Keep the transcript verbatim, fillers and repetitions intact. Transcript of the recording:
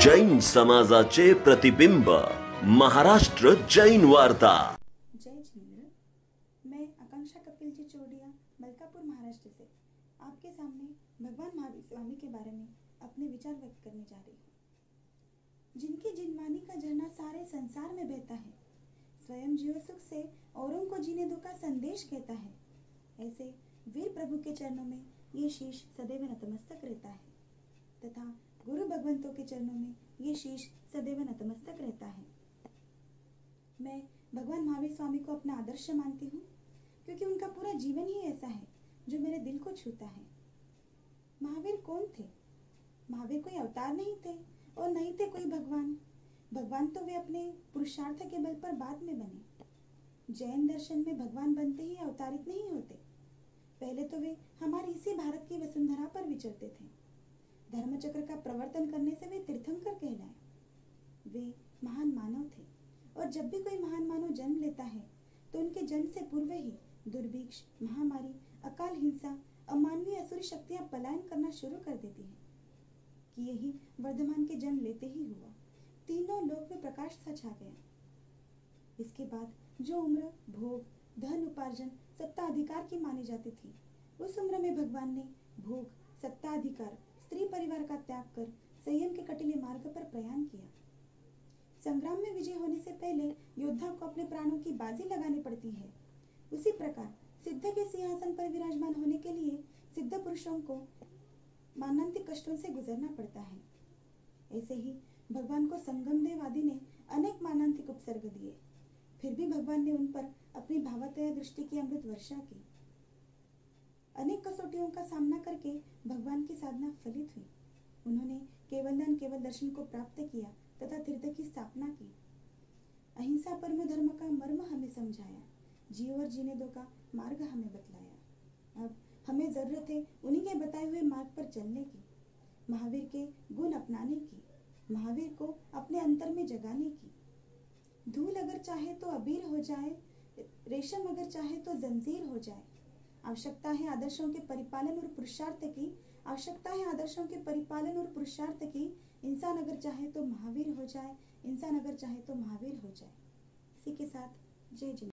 जैन समाजाचे प्रतिबिंब महाराष्ट्र जैन वार्ता। जय जिनेंद्र, मैं आकांक्षा कपिल जी चौड़िया मलकापुर महाराष्ट्र से आपके सामने भगवान महावीर स्वामी के बारे में अपने विचार व्यक्त करने जा रही हूँ। जिनकी जिनवानी का झरना सारे संसार में बहता है, स्वयं जीव सुख से औरों को जीने दो का संदेश कहता है, ऐसे वीर प्रभु के चरणों में ये शीश सदैव नतमस्तक रहता है तथा गुरु भगवंतों के चरणों में ये शीश सदैव नतमस्तक रहता है। मैं भगवान महावीर स्वामी को अपना आदर्श मानती हूँ, क्योंकि उनका पूरा जीवन ही ऐसा है जो मेरे दिल को छूता है। महावीर कौन थे? महावीर कोई अवतार नहीं थे और नहीं थे कोई भगवान। भगवान तो वे अपने पुरुषार्थ के बल पर बाद में बने। जैन दर्शन में भगवान बनते ही अवतारित नहीं होते। पहले तो वे हमारी इसी भारत की वसुंधरा पर विचरते थे। धर्मचक्र का प्रवर्तन करने से वे तीर्थंकर कहलाए। वे महान मानव थे और जब भी कोई महान मानव जन्म लेता है तो उनके जन्म से पूर्व ही दुर्भिक्ष, महामारी, अकाल, हिंसा, अमानवीय असुरी शक्तियां पलायन करना शुरू कर देती हैं कि यही वर्धमान के जन्म लेते ही हुआ। तीनों लोक में प्रकाश सा छा गया। इसके बाद जो उम्र भोग, धन उपार्जन, सत्ता अधिकार की मानी जाती थी, उस उम्र में भगवान ने भोग, सत्ता अधिकार, स्त्री परिवार का त्याग कर संयम के कटीले मार्ग पर प्रयाण किया। संग्राम में विजय होने से पहले योद्धा को अपने प्राणों की बाजी लगानी पड़ती है। उसी प्रकार सिद्ध के सिंहासन पर विराजमान होने के लिए सिद्ध पुरुषों को मानांतिक कष्टों से गुजरना पड़ता है। ऐसे ही भगवान को संगम देव आदि ने अनेक मानांतिक उपसर्ग दिए, फिर भी भगवान ने उन पर अपनी भावात्मक दृष्टि की अमृत वर्षा की। अनेक कसौटियों का सामना करके भगवान की साधना फलित हुई। उन्होंने केवल धन केवल दर्शन को प्राप्त किया तथा तीर्थ की स्थापना की। अहिंसा परम धर्म का मर्म हमें समझाया, जियो और जीने दो का मार्ग हमें बतलाया। अब हमें जरूरत है उन्हीं के बताए हुए मार्ग पर चलने की, महावीर के गुण अपनाने की, महावीर को अपने अंतर में जगाने की। धूल अगर चाहे तो अबीर हो जाए, रेशम अगर चाहे तो जंजीर हो जाए। आवश्यकता है आदर्शों के परिपालन और पुरुषार्थ की, आवश्यकता है आदर्शों के परिपालन और पुरुषार्थ की। इंसान अगर चाहे तो महावीर हो जाए, इंसान अगर चाहे तो महावीर हो जाए। इसी के साथ जय जिनेंद्र।